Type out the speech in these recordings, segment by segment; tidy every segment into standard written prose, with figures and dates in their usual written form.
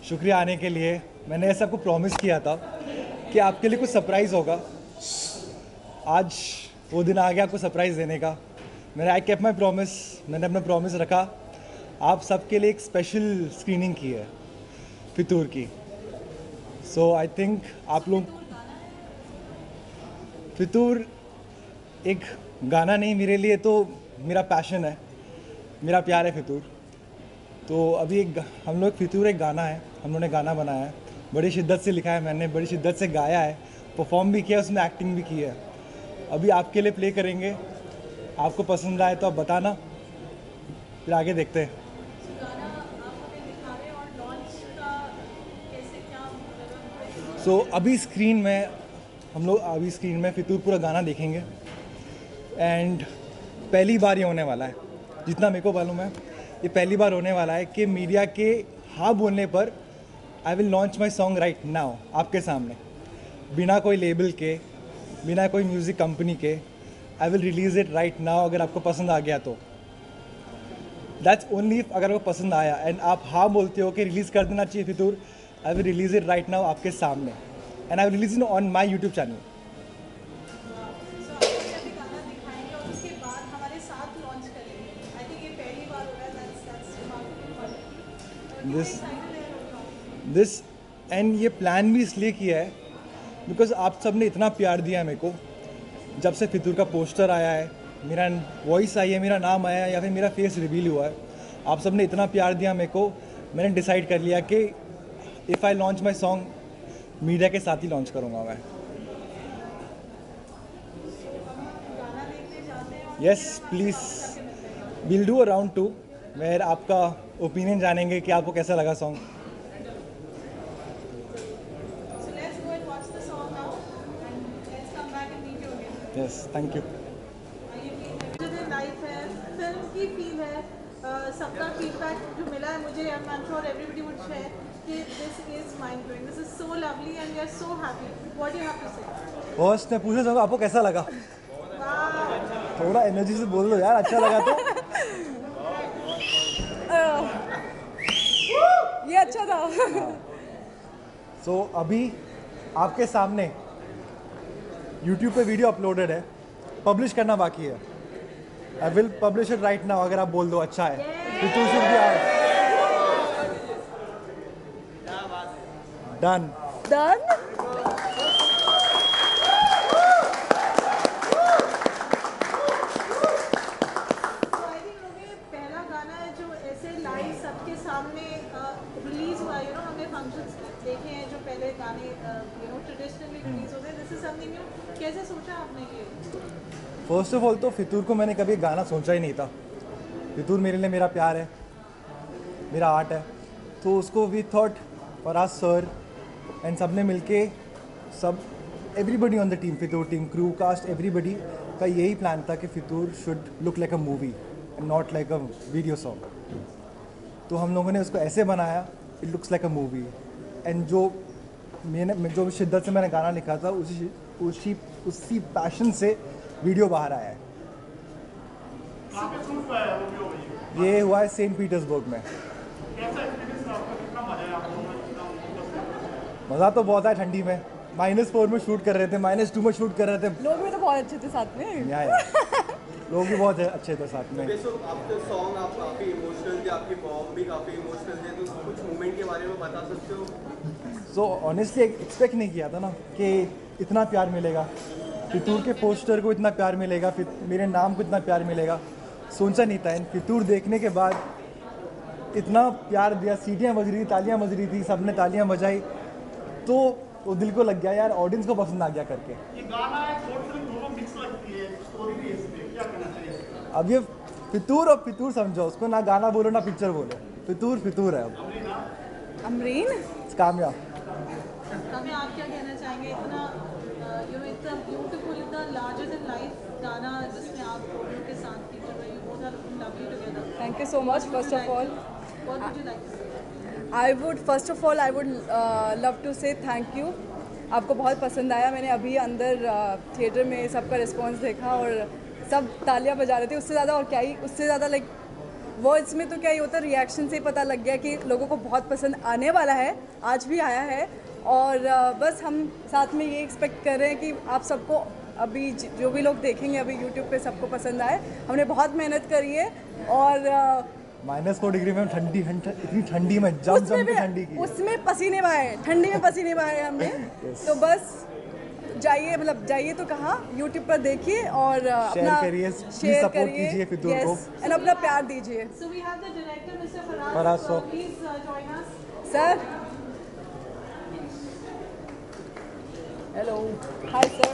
शुक्रिया आने के लिए। मैंने ऐसा आपको प्रॉमिस किया था कि आपके लिए कुछ सरप्राइज़ होगा। आज वो दिन आ गया आपको सरप्राइज़ देने का। आई केप्ट माई प्रॉमिस, मैंने अपना प्रॉमिस रखा। आप सबके लिए एक स्पेशल स्क्रीनिंग की है फितूर की। सो आई थिंक आप लोग, फितूर एक गाना नहीं, मेरे लिए तो मेरा पैशन है, मेरा प्यार है फितूर। तो अभी हम लोग फितूर एक गाना है, हम लोगों ने गाना बनाया है, बड़ी शिद्दत से लिखा है, मैंने बड़ी शिद्दत से गाया है, परफॉर्म भी किया, उसमें एक्टिंग भी की है। अभी आपके लिए प्ले करेंगे, आपको पसंद आए तो आप बताना, फिर आगे देखते हैं। सो अभी स्क्रीन में हम लोग अभी स्क्रीन में फितूर पूरा गाना देखेंगे। एंड पहली बार ये होने वाला है, जितना मेरे को मालूम है, ये पहली बार होने वाला है कि मीडिया के हाँ बोलने पर I will launch my song right now आपके सामने, बिना कोई लेबल के, बिना कोई म्यूज़िक कंपनी के। I will release it right now. अगर आपको पसंद आ गया तो दैट्स ओनली अगर आपको पसंद आया एंड आप हाँ बोलते हो कि रिलीज़ कर देना चाहिए Fitoor, I will release it right now आपके सामने and I will release it on my YouTube channel. This and ये प्लान भी इसलिए किया है बिकॉज आप सब ने इतना प्यार दिया मेरे को। जब से फितूर का पोस्टर आया है, मेरा वॉइस आई है, मेरा नाम आया है या फिर मेरा फेस रिवील हुआ है, आप सब ने इतना प्यार दिया मेरे को, मैंने डिसाइड कर लिया कि if I launch my song media के साथ ही लॉन्च करूँगा मैं। Yes please, will do a round 2 where आपका ओपिनियन जानेंगे कि आपको कैसा लगा song. Yes thank you. Life है, फिल्म की फील है, सबका फीडबैक जो मिला है मुझे, I am sure everybody would share कि this is mind blowing, this is so lovely and we are so happy. What you have to say? First मैं पूछना चाहूँगा आपको कैसा लगा? थोड़ा एनर्जी से बोल दो यार, अच्छा लगा तो। ये अच्छा था। सो अभी आपके सामने YouTube पे वीडियो अपलोडेड है, पब्लिश करना बाकी है। I will publish it right now. अगर आप बोल दो अच्छा है, Fitoor should be out. Done done. पहला गाना है जो ऐसे लाइव सबके सामने रिलीज हुआ, यू नो, हमने फंक्शंस देखे हैं जो पहले गाने यू नो ट्रेडिशनली रिलीज होते हैं, दिस इज समथिंग न्यू। कैसे सोचा आपने ये? फर्स्ट ऑफ ऑल तो फितूर को मैंने कभी गाना सोचा ही नहीं था। फितूर मेरे लिए मेरा प्यार है, मेरा आर्ट है, तो उसको we thought Faraz sir and सब ने मिलके, सब everybody on the team, Fitoor team, crew, cast, everybody का यही प्लान था कि Fitoor should look like a movie and not like a video song. तो हम लोगों ने उसको ऐसे बनाया, it looks like a movie. And जो शिद्दत से मैंने गाना लिखा था, उसी पैशन से वीडियो बाहर आया है। ये हुआ है सेंट पीटर्सबर्ग में। मज़ा तो बहुत है ठंडी में, -4 में शूट कर रहे थे, -2 में शूट कर रहे थे। लोग भी तो बहुत अच्छे थे साथ में। लोग भी बहुत अच्छे थे साथ में। आपके सॉन्ग आप काफ़ी इमोशनल थे, आपकी मॉम भी काफ़ी इमोशनल थे, तो कुछ मोमेंट के बारे में बता सकते हो? सो ऑनेस्टली एक्सपेक्ट नहीं किया था ना कि इतना प्यार मिलेगा, फितूर के पोस्टर को इतना प्यार मिलेगा, फिर मेरे नाम को इतना प्यार मिलेगा, सोचा नहीं था। फितूर देखने के बाद इतना प्यार दिया, सीटियाँ बज रही थी, तालियाँ बज रही थी, सब ने तालियाँ बजाई, तो वो दिल को लग गया यार, ऑडियंस को पसंद आ गया करके। ये गाना है, शॉर्ट फिल्म दोनों मिक्स लगती है, स्टोरी भी इसमें क्या कहना चाहिए? अब ये फितूर और फितूर समझो, उसको ना गाना बोलो ना पिक्चर बोलो, फितूर फितूर है। अब अमरीन कामया, आप क्या कहना चाहेंगे? इतना यू नो इतना ब्यूटीफुल, इतना लार्जर देन लाइफ गाना जिसमें आप लोगों के साथ फीचर हुए, you both are looking lovely together. Thank you so much. First of all what would you like to say? I would love to say thank you. आपको बहुत पसंद आया। मैंने अभी अंदर थिएटर में सबका रिस्पांस देखा और सब तालियां बजा रहे थे। उससे ज़्यादा और क्या ही, उससे ज़्यादा लाइक वो इसमें तो क्या ही होता है, रिएक्शन से ही पता लग गया कि लोगों को बहुत पसंद आने वाला है, आज भी आया है। और बस हम साथ में ये एक्सपेक्ट कर रहे हैं कि आप सबको अभी जो भी लोग देखेंगे अभी यूट्यूब पे सबको पसंद आए। हमने बहुत मेहनत करी है और -4 डिग्री में ठंडी इतनी ठंडी में जम के ठंडी की। उसमें पसीने बहाए, ठंडी में पसीने बहाए हमने। तो बस जाइए, मतलब जाइए तो कहाँ, यूट्यूब पर देखिए और अपना शेयर करिए फितूर को एंड अपना प्यार दीजिए। So we have the director, Mr. Faraz, Faraz. sir. Please join us. Sir, hello. Hi sir.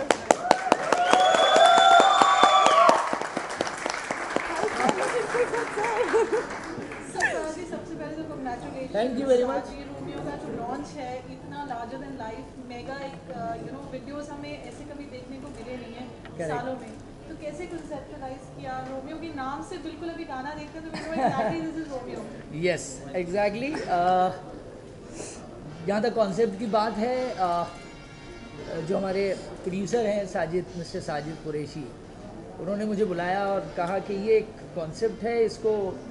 जी सबसे पहले तो congratulations. Thank you very much. ये रोमियो का जो लॉन्च है इतना लार्जर देन लाइफ मेगा एक वीडियोस हमें ऐसे कभी देखने को मिले नहीं है Correct. सालों में। तो कैसे कंसेप्चुलाइज किया रोमियो के नाम से? बिल्कुल अभी गाना देखते तो we know exactly this is Romeo. Yes exactly. जहाँ तक कॉन्सेप्ट की बात है, जो हमारे प्रोड्यूसर हैं साजिद, मिस्टर साजिद कुरैशी, उन्होंने मुझे बुलाया और कहा कि ये एक कॉन्सेप्ट है, इसको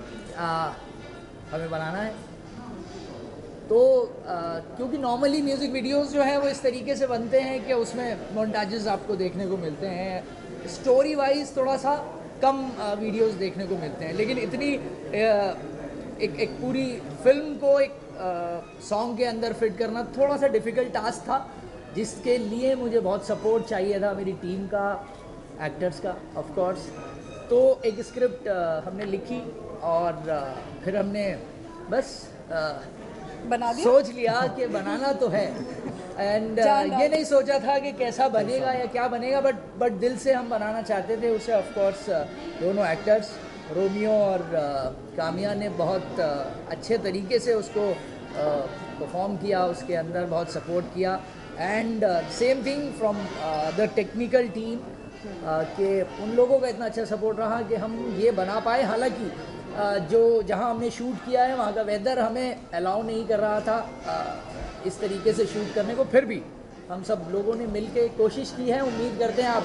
हमें बनाना है। तो क्योंकि नॉर्मली म्यूज़िक वीडियोस जो है वो इस तरीके से बनते हैं कि उसमें मोन्टाजेस आपको देखने को मिलते हैं, स्टोरी वाइज थोड़ा सा कम वीडियोस देखने को मिलते हैं, लेकिन इतनी एक पूरी फिल्म को एक सॉन्ग के अंदर फिट करना थोड़ा सा डिफ़िकल्ट टास्क था, जिसके लिए मुझे बहुत सपोर्ट चाहिए था मेरी टीम का, एक्टर्स का ऑफ कोर्स। तो एक स्क्रिप्ट हमने लिखी और फिर हमने बस बना दिया, सोच लिया कि बनाना तो है एंड ये नहीं सोचा था कि कैसा बनेगा या क्या बनेगा, बट दिल से हम बनाना चाहते थे उसे। ऑफ कोर्स दोनों एक्टर्स रोमियो और कामिया ने बहुत अच्छे तरीके से उसको परफॉर्म किया, उसके अंदर बहुत सपोर्ट किया। And same thing from the technical team, कि उन लोगों का इतना अच्छा सपोर्ट रहा कि हम ये बना पाए। हालांकि जो जहां हमने शूट किया है वहाँ का वेदर हमें अलाउ नहीं कर रहा था इस तरीके से शूट करने को, फिर भी हम सब लोगों ने मिलके कोशिश की है। उम्मीद करते हैं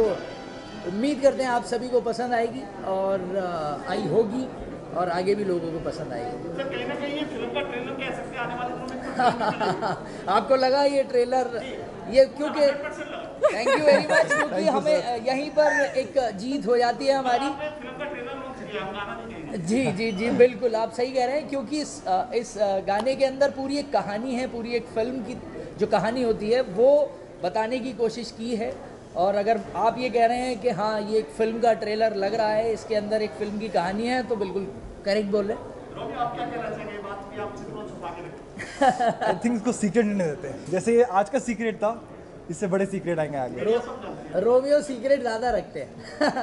आप सभी को पसंद आएगी और आई होगी और आगे भी लोगों को पसंद आएगी। सर कहीं ना कहीं ये फिल्म का ट्रेलर कह सकते हैं आने वाले दिनों में। आपको लगा ये ट्रेलर, ये क्योंकि थैंक यू वेरी मच, क्योंकि हमें यहीं पर एक जीत हो जाती है हमारी। फिल्म का ट्रेलर लॉन्च किया, हम गाना नहीं गाएंगे। जी बिल्कुल आप सही कह रहे हैं, क्योंकि इस गाने के अंदर पूरी एक कहानी है, पूरी एक फिल्म की जो कहानी होती है वो बताने की कोशिश की है। और अगर आप ये कह रहे हैं कि हाँ ये एक फिल्म का ट्रेलर लग रहा है, इसके अंदर एक फिल्म की कहानी है, तो बिल्कुल करेक्ट बोल रहे हैं। रोमियो आप क्या कहना चाहेंगे? ये बात भी आप थोड़ा छुपा के रखें। आई थिंक इसको सीक्रेट नहीं देते, जैसे ये आज का सीक्रेट था, इससे बड़े सीक्रेट आएंगे आगे। रोमियो सीक्रेट ज़्यादा रखते हैं।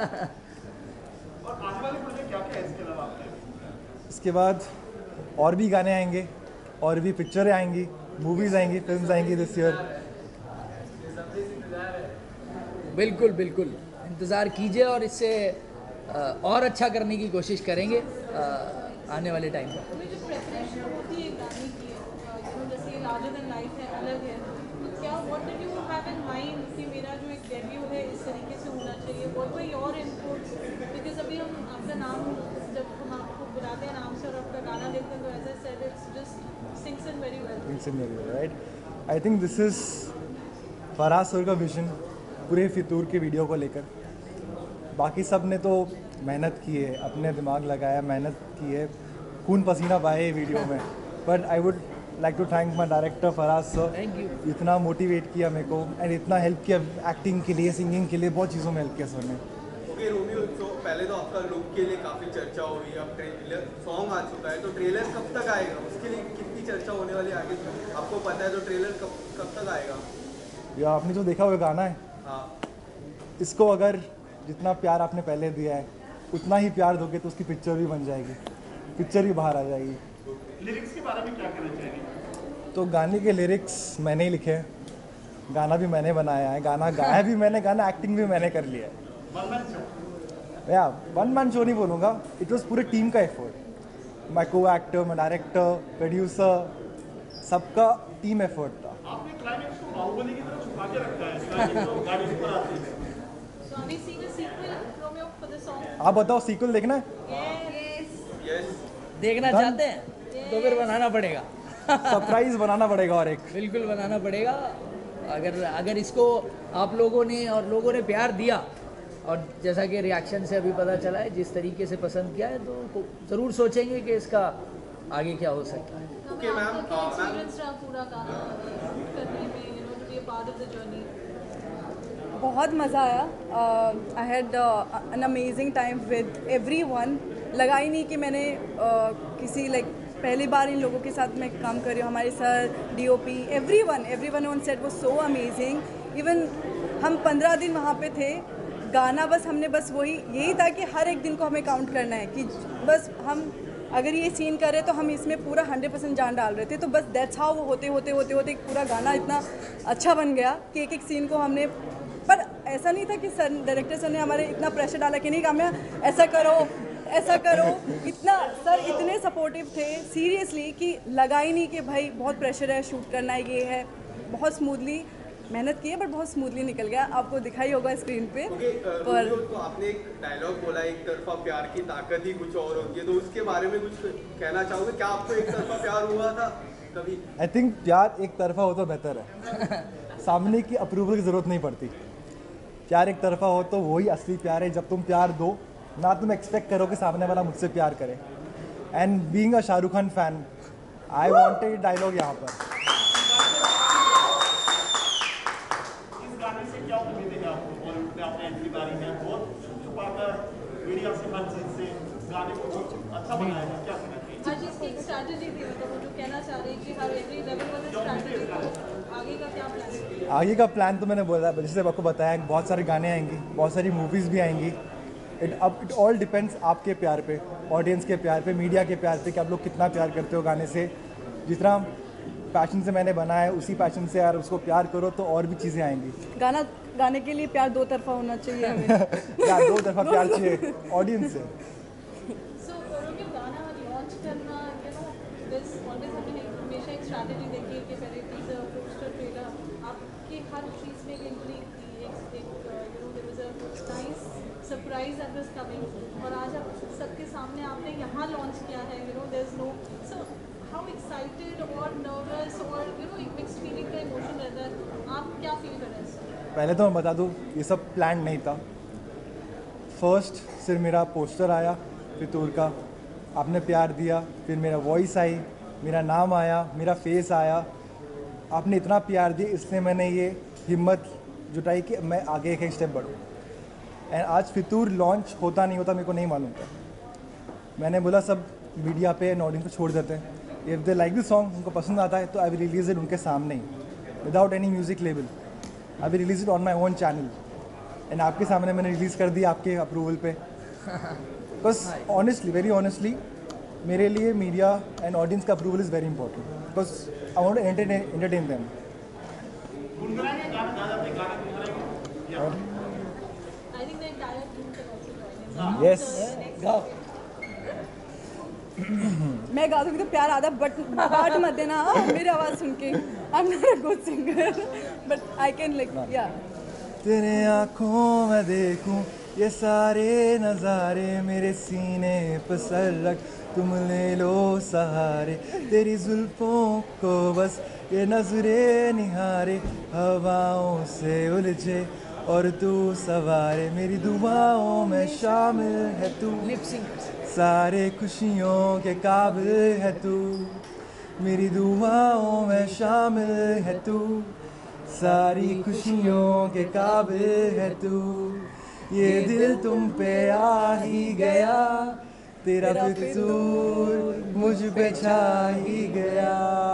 और आने वाले प्रोजेक्ट क्या क्या है इसके अलावा आपके? इसके बाद और भी गाने आएंगे, और भी पिक्चरें आएंगी, मूवीज़ आएंगी, फिल्म्स आएंगी दिस ईयर। बिल्कुल इंतज़ार कीजिए और इससे और अच्छा करने की कोशिश करेंगे आने वाले टाइम पर। अभी जो प्रेपरेशन होती है गाने की, जैसे लार्जर देन लाइफ है, अलग है, तो क्या what did you have in mind कि मेरा जो एक डेब्यू है इस तरीके से होना चाहिए? What were your inputs? Because अभी हम आपका नाम, जब हम आपको बुलाते हैं नाम से और आपका गाना देखते हैं तो as I said it's just syncs in very well. Right, I think this is Faraz sir का विजन पूरे फितूर के वीडियो को लेकर। बाकी सब ने तो मेहनत की है, अपने दिमाग लगाया, मेहनत की है, खून पसीना बहाए वीडियो में। But I would like to thank my director Faraz sir, thank you. इतना मोटिवेट किया मेरे को एंड इतना हेल्प किया एक्टिंग के लिए, सिंगिंग के लिए, बहुत चीज़ों में हेल्प किया सर ने। ओके रोमियो, तो पहले तो आपका लुक के लिए काफ़ी चर्चा हुई, अब ट्रेलर सॉन्ग आ चुका है, तो ट्रेलर कब तक आएगा? उसके लिए कितनी चर्चा होने वाली है आगे आपको पता है? तो ट्रेलर कब तक आएगा? या आपने जो देखा हुआ गाना है, हाँ, इसको अगर जितना प्यार आपने पहले दिया है उतना ही प्यार दोगे तो उसकी पिक्चर भी बन जाएगी, पिक्चर भी बाहर आ जाएगी। लिरिक्स के बारे में क्या कहना चाहेंगे? तो गाने के लिरिक्स मैंने ही लिखे हैं, गाना भी मैंने बनाया है, गाना गाया भी मैंने, गाना एक्टिंग भी मैंने कर लिया है। या वन मैन शो नहीं बोलूँगा, इट वॉज पूरे टीम का effort, my co-actor, my director, producer, सबका टीम एफर्ट था। आपने क्लाइमेक्स को बाहुबली की तरह छुपा के रखा है, क्लाइमेक्स तो गाड़ी ऊपर आती है। So are we seeing a sequel, Romeo, for the song? आप बताओ सीक्वल देखना है? Yes. यस देखना चाहते हैं तो फिर बनाना पड़ेगा। सरप्राइज बनाना पड़ेगा और एक बिल्कुल बनाना पड़ेगा। अगर इसको आप लोगों ने प्यार दिया और जैसा कि रिएक्शन से अभी पता चला है जिस तरीके से पसंद किया है तो ज़रूर सोचेंगे कि इसका आगे क्या हो सकता है। Okay, ma'am. एक्सपीरियंस रहा पूरा गाना शूट करने में, you know, to be a part of the journey. बहुत मज़ा आया। I had an amazing time with everyone. लगा ही नहीं कि मैंने किसी पहली बार इन लोगों के साथ मैं काम कर रही हूँ। हमारे sir, DOP, everyone on set was so amazing. Even हम 15 दिन वहाँ पे थे। गाना हमने यही था कि हर एक दिन को हमें काउंट करना है कि बस हम अगर ये सीन करें तो हम इसमें पूरा 100% जान डाल रहे थे। तो बस दैट्स हाउ वो होते होते पूरा गाना इतना अच्छा बन गया कि एक सीन को हमने, पर ऐसा नहीं था कि सर, डायरेक्टर सर ने हमारे इतना प्रेशर डाला कि नहीं काम्या ऐसा करो। इतना सर इतने सपोर्टिव थे सीरियसली कि लगा ही नहीं कि भाई बहुत प्रेशर है, शूट करना है, ये है। बहुत स्मूथली मेहनत की है बट बहुत स्मूथली निकल गया। आपको दिखाई होगा स्क्रीन पे। पर तो आपने एक डायलॉग बोला, एक तरफा प्यार की ताकत ही कुछ और होती है, तो उसके बारे में कुछ कहना चाहोगे? क्या आपको एक तरफा प्यार हुआ था कभी? आई थिंक प्यार एक तरफा हो तो बेहतर है। सामने की अप्रूवल की ज़रूरत नहीं पड़ती। प्यार एक तरफा हो तो वही असली प्यार है। जब तुम प्यार दो ना, तुम एक्सपेक्ट करो कि सामने वाला मुझसे प्यार करे। And being a Shahrukh Khan fan, I wanted dialogue यहाँ पर। इस गाने से क्या उम्मीद है आपको? बॉलीवुड में आपने एंट्री मारी है, बहुत छुपाकर मीडिया से हर चीज से गाने को बहुत अच्छा बनाया है, क्या कहना चाहिए? हर चीज़ की एक स्ट्रैटेजी थी, मतलब वो जो कहना चाह रहे हैं कि हर एवरी लेवल वाला स्ट्रैटेजी। तो आगे का क्या प्लान है? आगे का प्लान तो मैंने बोला, जैसे आपको बताया, बहुत सारे गाने आएंगी, बहुत सारी मूवीज़ भी आएंगी। इट ऑल डिपेंड्स आपके प्यार पे, ऑडियंस के प्यार पे, मीडिया के प्यार पे कि आप लोग कितना प्यार करते हो गाने से। जितना पैशन से मैंने बनाया है उसी पैशन से यार उसको प्यार करो तो और भी चीज़ें आएंगी। गाने के लिए प्यार दो तरफा होना चाहिए हमें। यार दो तरफा प्यार चाहिए ऑडियंस से। सो रोके गाना लॉन्च करना, यू नो, दिस ऑलवेज हमने हमेशा एक स्ट्रैटेजी देखी है कि पहले टीजर, पोस्टर, ट्रेलर, आपकी हर चीज़ में एक इंट्रीग थी, एक you know, there was a nice surprise that was coming. और आज आप सबके सामने आपने यहाँ लॉन्च किया है, you know, there is no, so how excited और नर्वस और यू नो एक मिक्स्ड फीलिंग का इमोशन रहता है, आप क्या फील कर रहे हैं? पहले तो मैं बता दूँ, ये सब प्लान नहीं था। फर्स्ट सिर्फ मेरा पोस्टर आया फितूर का, आपने प्यार दिया, फिर मेरा वॉइस आई, मेरा नाम आया, मेरा फेस आया, आपने इतना प्यार दिया, इसलिए मैंने ये हिम्मत जुटाई कि मैं आगे एक स्टेप बढ़ूँ। एंड आज फितूर लॉन्च होता नहीं होता मेरे को नहीं मालूम था। मैंने बोला सब मीडिया पे एंड ऑडियंस को छोड़ देते हैं, if they like this song, उनको पसंद आता है तो आई विल रिलीज इट उनके सामने ही, without any music label. I will release it on my own channel and आपके सामने मैंने रिलीज़ कर दिया आपके अप्रूवल पे। बिकॉज ऑनेस्टली, वेरी ऑनेस्टली, मेरे लिए मीडिया एंड ऑडियंस का approval is very important, because I want to entertain them. गुनगुनाएंगे गाना, गाना पे गाना गुनगुनाएंगे? I think the entire team can also join in. Yes. गाओ। मैं गा दूँगी तो प्यार आधा बट बाट मत देना हाँ, मेरी आवाज़ सुन के। I am not a good singer but I can yeah. तेरे आँखों में देखूं ये सारे नज़ारे, मेरे सीने पर सर रख तुम ले लो सहारे, तेरी जुल्फों को बस ये नजरे निहारे, हवाओं से उलझे और तू सवारे, मेरी दुआओं में शामिल है तू, सारे खुशियों के काबिल है तू, मेरी दुआओं में शामिल है तू, सारी खुशियों के काबिल है तू, ये दिल तुम पे आ ही गया, तेरा फितूर मुझ पे छा ही गया।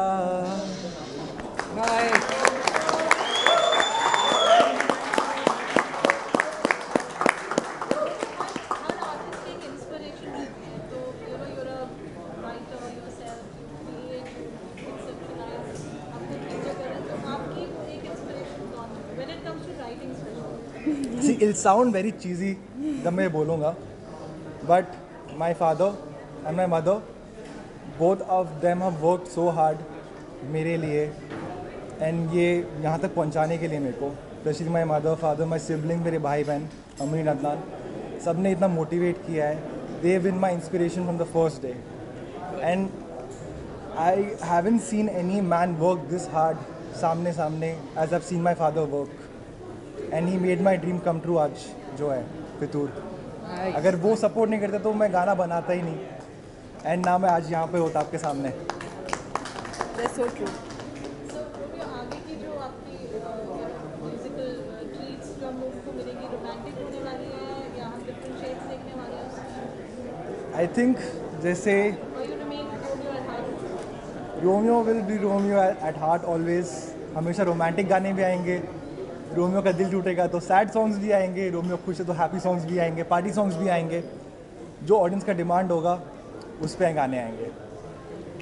हर आर्टिस्ट की एक इंस्पिरेशन होती है, तो you know, you're a writer yourself, you create, you conceptualise, आपको चीज़ें करें, तो आपकी वो एक इंस्पिरेशन कौन है when it comes to writing specially? See, it'll sound very cheesy जब मैं बोलूँगा, but my father and my mother, both of them have worked so hard मेरे लिए एंड ये यहाँ तक पहुँचाने के लिए मेरे को, specially my mother, father, my sibling, मेरे भाई बहन अमरीन, अदनान, सब ने इतना मोटिवेट किया है they've been my inspiration from the first day. And I haven't seen any man work this hard सामने सामने as I've seen my father work. And he made my dream come true आज जो है फितूर. अगर वो support नहीं करते तो मैं गाना बनाता ही नहीं. एंड ना मैं आज यहाँ पे होता आपके सामने. That's so true. So, Romeo, आगे की जो आपकी म्यूजिकल ट्रीट्स जो हम लोगों को मिलेंगी रोमांटिक होने वाली है या हम डिफरेंट शेड्स देखने वाले हैं उसमें? आई थिंक जैसे Or you remain Romeo at heart? Romeo will be Romeo at heart always. हमेशा रोमांटिक गाने भी आएंगे. रोमियो का दिल टूटेगा तो सैड सॉन्ग्स भी आएंगे. रोमियो खुश है तो हैप्पी सॉन्ग्स भी आएंगे. पार्टी सॉन्ग्स भी आएंगे. जो ऑडियंस का डिमांड होगा उस पर गाने आएंगे.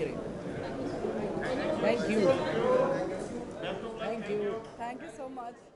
Thank you. Thank you so much.